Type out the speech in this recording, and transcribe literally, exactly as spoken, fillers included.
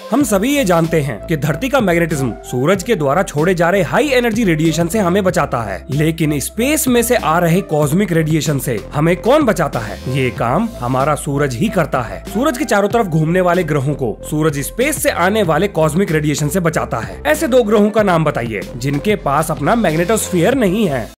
हम सभी ये जानते हैं कि धरती का मैग्नेटिज्म सूरज के द्वारा छोड़े जा रहे हाई एनर्जी रेडिएशन से हमें बचाता है, लेकिन स्पेस में से आ रहे कॉस्मिक रेडिएशन से हमें कौन बचाता है? ये काम हमारा सूरज ही करता है। सूरज के चारों तरफ घूमने वाले ग्रहों को सूरज स्पेस से आने वाले कॉस्मिक रेडिएशन से बचाता है। ऐसे दो ग्रहों का नाम बताइए जिनके पास अपना मैग्नेटोस्फीयर नहीं है।